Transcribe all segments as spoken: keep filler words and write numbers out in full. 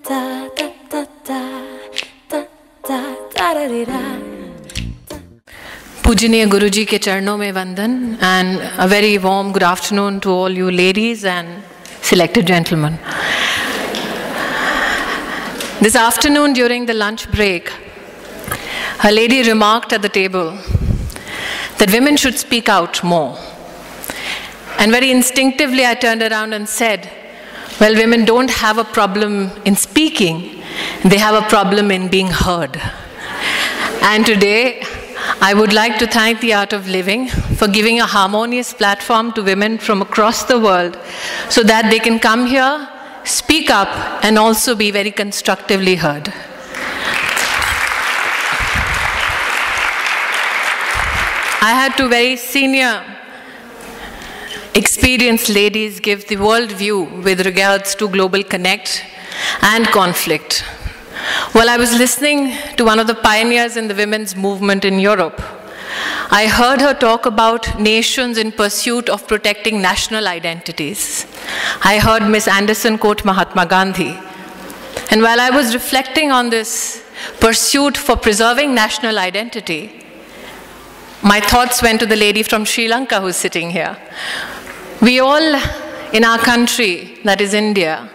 Pujaniya Guruji ke charnon mein vandan, and a very warm good afternoon to all you ladies and selected gentlemen. This afternoon during the lunch break, a lady remarked at the table that women should speak out more. And very instinctively I turned around and said, well, women don't have a problem in speaking, they have a problem in being heard. And today, I would like to thank the Art of Living for giving a harmonious platform to women from across the world so that they can come here, speak up, and also be very constructively heard. I had two very senior, experienced ladies give the world view with regards to global connect and conflict. While I was listening to one of the pioneers in the women's movement in Europe, I heard her talk about nations in pursuit of protecting national identities. I heard Miss Anderson quote Mahatma Gandhi. And while I was reflecting on this pursuit for preserving national identity, my thoughts went to the lady from Sri Lanka who's sitting here. We all in our country, that is India,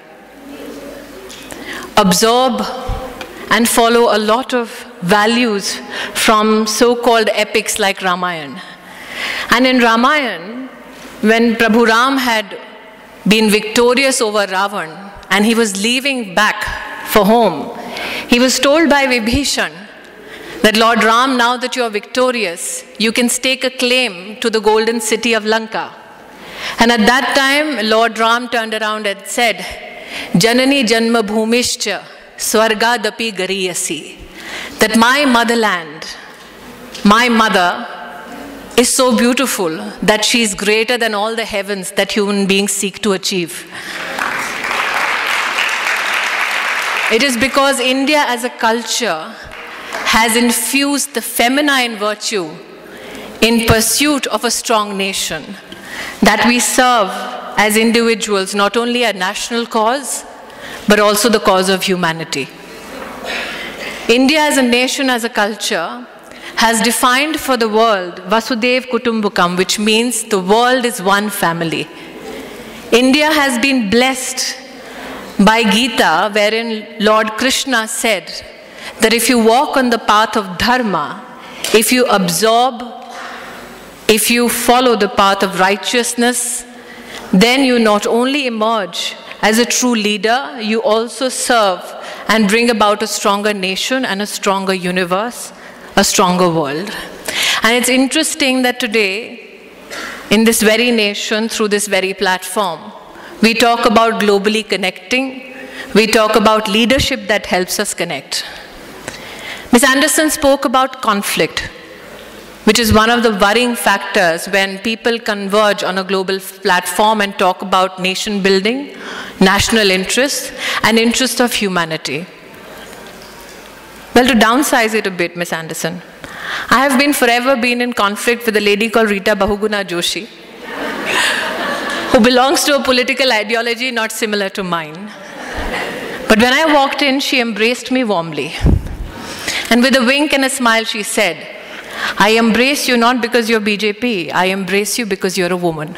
absorb and follow a lot of values from so-called epics like Ramayana. And in Ramayana, when Prabhu Ram had been victorious over Ravan and he was leaving back for home, he was told by Vibhishan that Lord Ram, now that you are victorious, you can stake a claim to the golden city of Lanka. And at that time, Lord Ram turned around and said, Janani Janma Bhumischa Swargadapi Gariyasi, that my motherland, my mother, is so beautiful that she is greater than all the heavens that human beings seek to achieve. It is because India as a culture has infused the feminine virtue in pursuit of a strong nation that we serve as individuals not only a national cause, but also the cause of humanity. India as a nation, as a culture, has defined for the world Vasudhaiva Kutumbakam, which means the world is one family. India has been blessed by Gita, wherein Lord Krishna said that if you walk on the path of dharma, if you absorb, if you follow the path of righteousness, then you not only emerge as a true leader, you also serve and bring about a stronger nation and a stronger universe, a stronger world. And it's interesting that today, in this very nation, through this very platform, we talk about globally connecting, we talk about leadership that helps us connect. Miz Anderson spoke about conflict, which is one of the worrying factors when people converge on a global platform and talk about nation building, national interests, and interests of humanity. Well, to downsize it a bit, Miz Anderson, I have been forever been in conflict with a lady called Rita Bahuguna Joshi, who belongs to a political ideology not similar to mine. But when I walked in, she embraced me warmly. And with a wink and a smile, she said, I embrace you not because you're B J P, I embrace you because you're a woman.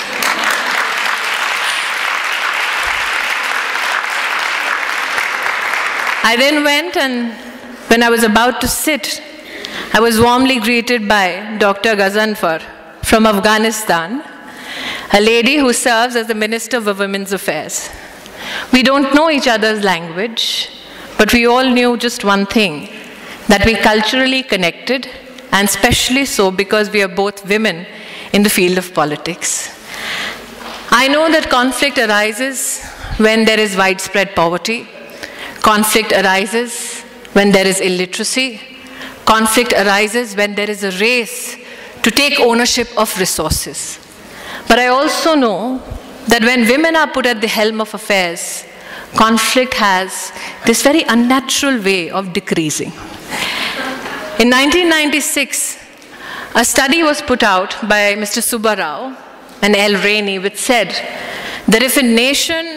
I then went, and when I was about to sit, I was warmly greeted by Doctor Ghazanfar from Afghanistan, a lady who serves as the Minister for Women's Affairs. We don't know each other's language, but we all knew just one thing, that we culturally connected, and especially so because we are both women in the field of politics. I know that conflict arises when there is widespread poverty. Conflict arises when there is illiteracy. Conflict arises when there is a race to take ownership of resources. But I also know that when women are put at the helm of affairs, conflict has this very unnatural way of decreasing. In nineteen ninety-six, a study was put out by Mister Subba Rao and L. Rainey, which said that if a nation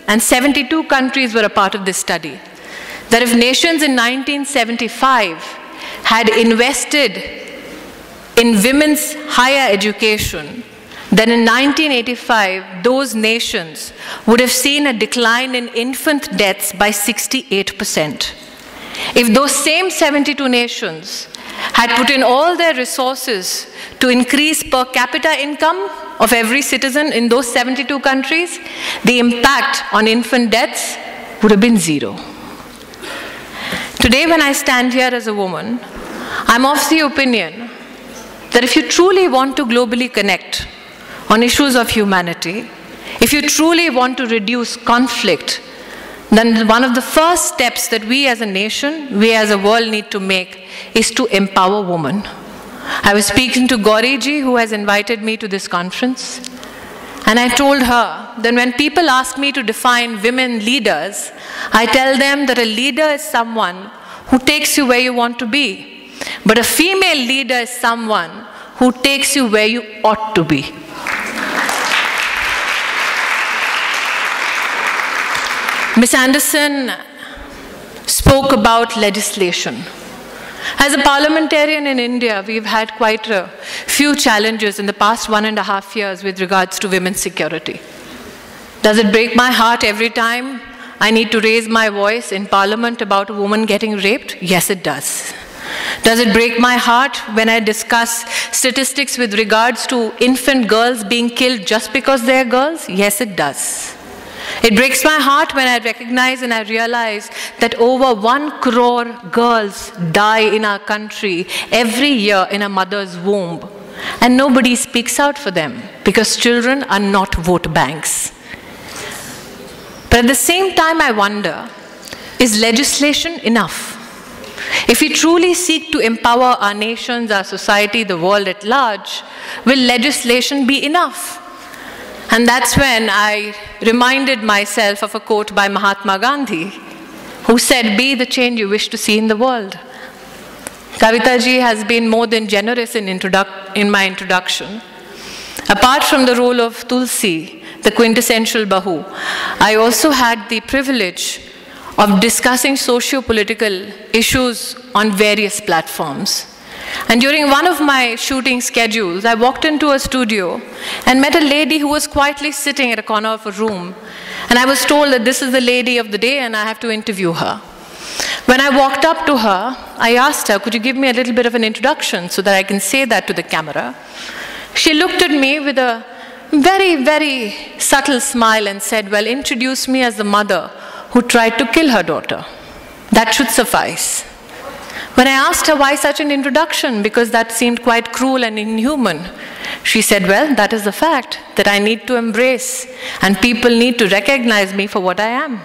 and seventy-two countries were a part of this study, that if nations in nineteen seventy-five had invested in women's higher education, then in nineteen eighty-five, those nations would have seen a decline in infant deaths by sixty-eight percent. If those same seventy-two nations had put in all their resources to increase per capita income of every citizen in those seventy-two countries, the impact on infant deaths would have been zero. Today, when I stand here as a woman, I'm of the opinion that if you truly want to globally connect on issues of humanity, if you truly want to reduce conflict, then one of the first steps that we as a nation, we as a world need to make is to empower women. I was speaking to Gauri ji, who has invited me to this conference, and I told her that when people ask me to define women leaders, I tell them that a leader is someone who takes you where you want to be, but a female leader is someone who takes you where you ought to be. Miz Anderson spoke about legislation. As a parliamentarian in India, we've had quite a few challenges in the past one and a half years with regards to women's security. Does it break my heart every time I need to raise my voice in parliament about a woman getting raped? Yes, it does. Does it break my heart when I discuss statistics with regards to infant girls being killed just because they're girls? Yes, it does. It breaks my heart when I recognize and I realize that over one crore girls die in our country every year in a mother's womb, and nobody speaks out for them because children are not vote banks. But at the same time, I wonder, is legislation enough? If we truly seek to empower our nations, our society, the world at large, will legislation be enough? And that's when I reminded myself of a quote by Mahatma Gandhi, who said, "Be the change you wish to see in the world." Kavita ji has been more than generous in, in my introduction. Apart from the role of Tulsi, the quintessential Bahu, I also had the privilege of discussing socio-political issues on various platforms. And during one of my shooting schedules, I walked into a studio and met a lady who was quietly sitting at a corner of a room. And I was told that this is the lady of the day and I have to interview her. When I walked up to her, I asked her, could you give me a little bit of an introduction so that I can say that to the camera? She looked at me with a very, very subtle smile and said, well, introduce me as the mother who tried to kill her daughter. That should suffice. When I asked her why such an introduction, because that seemed quite cruel and inhuman, she said, well, that is the fact that I need to embrace, and people need to recognize me for what I am.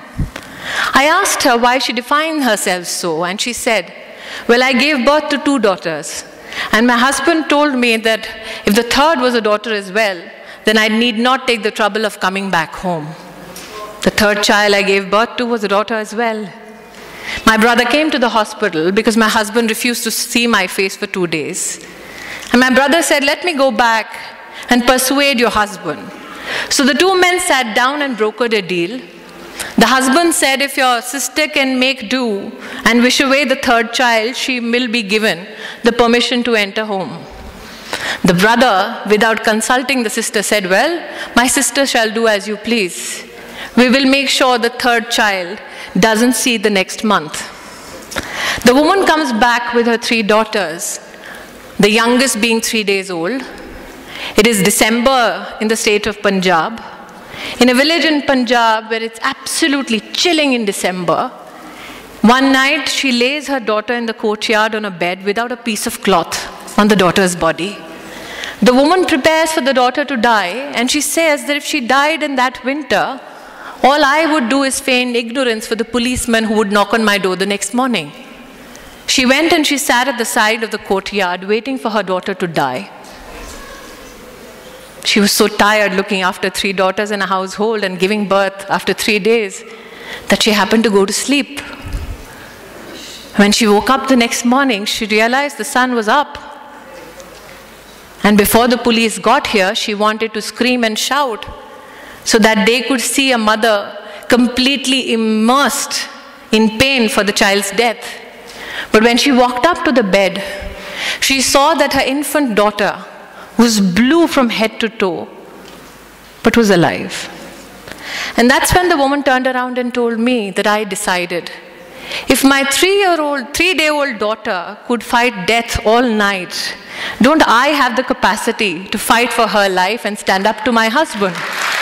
I asked her why she defined herself so, and she said, well, I gave birth to two daughters, and my husband told me that if the third was a daughter as well, then I need not take the trouble of coming back home. The third child I gave birth to was a daughter as well. My brother came to the hospital because my husband refused to see my face for two days. And my brother said, let me go back and persuade your husband. So the two men sat down and brokered a deal. The husband said, if your sister can make do and wish away the third child, she will be given the permission to enter home. The brother, without consulting the sister, said, well, my sister shall do as you please. We will make sure the third child doesn't see the next month. The woman comes back with her three daughters, the youngest being three days old. It is December in the state of Punjab. In a village in Punjab where it's absolutely chilling in December, one night she lays her daughter in the courtyard on a bed without a piece of cloth on the daughter's body. The woman prepares for the daughter to die, and she says that if she died in that winter, all I would do is feign ignorance for the policeman who would knock on my door the next morning. She went and she sat at the side of the courtyard waiting for her daughter to die. She was so tired looking after three daughters in a household and giving birth after three days that she happened to go to sleep. When she woke up the next morning, she realized the sun was up. And before the police got here, she wanted to scream and shout so that they could see a mother completely immersed in pain for the child's death. But when she walked up to the bed, she saw that her infant daughter was blue from head to toe, but was alive. And that's when the woman turned around and told me that I decided, if my three-year-old, three-day-old daughter could fight death all night, don't I have the capacity to fight for her life and stand up to my husband?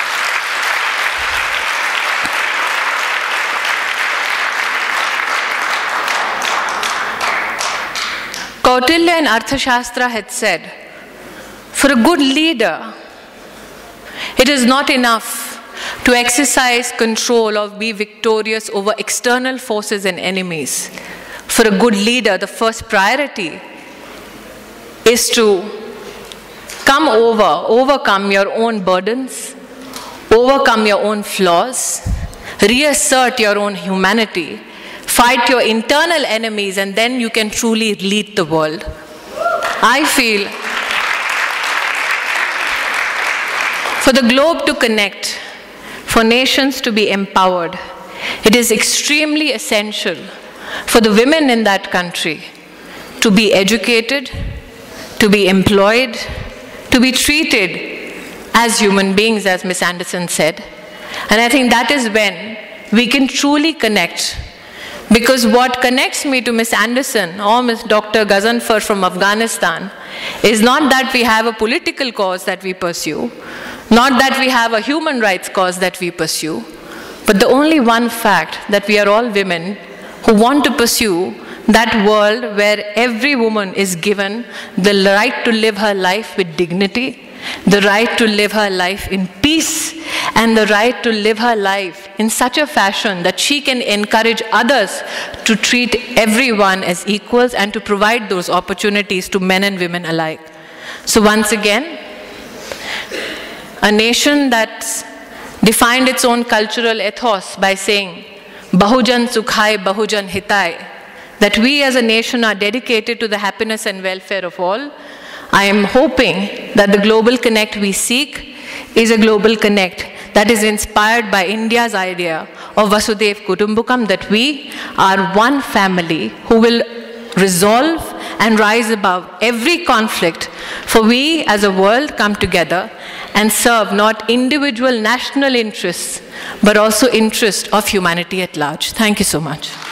Kautilya in Arthashastra had said, for a good leader, it is not enough to exercise control or be victorious over external forces and enemies. For a good leader, the first priority is to come over, overcome your own burdens, overcome your own flaws, reassert your own humanity, fight your internal enemies, and then you can truly lead the world. I feel for the globe to connect, for nations to be empowered, it is extremely essential for the women in that country to be educated, to be employed, to be treated as human beings, as Miz Anderson said. And I think that is when we can truly connect. Because what connects me to Miz Anderson or Miz Doctor Ghazanfar from Afghanistan is not that we have a political cause that we pursue, not that we have a human rights cause that we pursue, but the only one fact that we are all women who want to pursue that world where every woman is given the right to live her life with dignity, the right to live her life in peace, and the right to live her life in such a fashion that she can encourage others to treat everyone as equals and to provide those opportunities to men and women alike. So once again, a nation that's defined its own cultural ethos by saying, Bahujan Sukhai, Bahujan Hitai, that we as a nation are dedicated to the happiness and welfare of all. I am hoping that the global connect we seek is a global connect that is inspired by India's idea of Vasudev Kutumbakam, that we are one family who will resolve and rise above every conflict, for we as a world come together and serve not individual national interests, but also interests of humanity at large. Thank you so much.